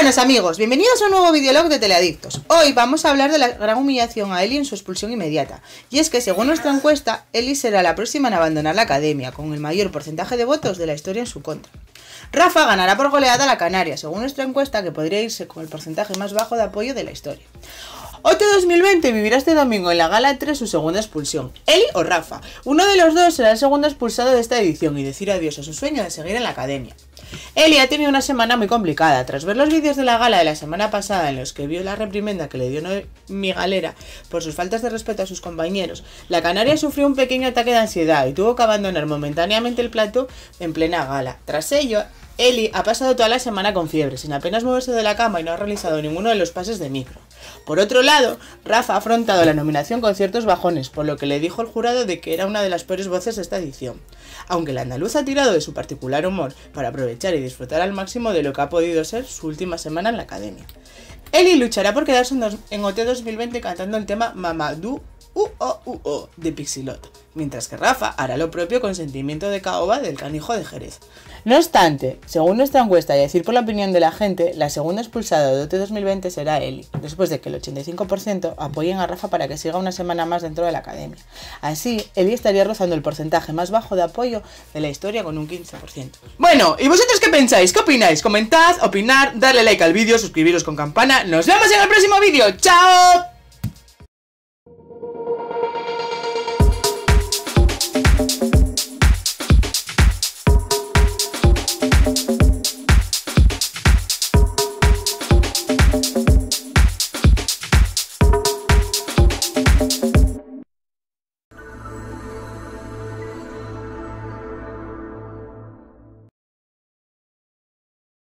buenas amigos, bienvenidos a un nuevo videolog de Teleadictos. Hoy vamos a hablar de la gran humillación a Eli en su expulsión inmediata. Y es que según nuestra encuesta, Eli será la próxima en abandonar la academia, con el mayor porcentaje de votos de la historia en su contra. Rafa ganará por goleada a la Canaria, según nuestra encuesta, que podría irse con el porcentaje más bajo de apoyo de la historia. OT 2020 vivirá este domingo en la Gala 3 su segunda expulsión. Eli o Rafa. Uno de los dos será el segundo expulsado de esta edición y decir adiós a su sueño de seguir en la academia. Eli ha tenido una semana muy complicada. Tras ver los vídeos de la gala de la semana pasada en los que vio la reprimenda que le dio Noemi Galera por sus faltas de respeto a sus compañeros, la canaria sufrió un pequeño ataque de ansiedad y tuvo que abandonar momentáneamente el plató en plena gala. Tras ello, Eli ha pasado toda la semana con fiebre, sin apenas moverse de la cama y no ha realizado ninguno de los pases de micro. Por otro lado, Rafa ha afrontado la nominación con ciertos bajones, por lo que le dijo al jurado de que era una de las peores voces de esta edición. Aunque el andaluz ha tirado de su particular humor para aprovechar y disfrutar al máximo de lo que ha podido ser su última semana en la academia. Eli luchará por quedarse en OT 2020 cantando el tema Mamadou de Pixilot, mientras que Rafa hará lo propio con Sentimiento de Caoba del Canijo de Jerez. No obstante, según nuestra encuesta y a decir por la opinión de la gente, la segunda expulsada de OT 2020 será Eli, después de que el 85% apoyen a Rafa para que siga una semana más dentro de la academia. Así, Eli estaría rozando el porcentaje más bajo de apoyo de la historia con un 15%. Bueno, ¿y vosotros qué pensáis? ¿Qué opináis? Comentad, opinad, darle like al vídeo, suscribiros con campana. ¡Nos vemos en el próximo vídeo! ¡Chao!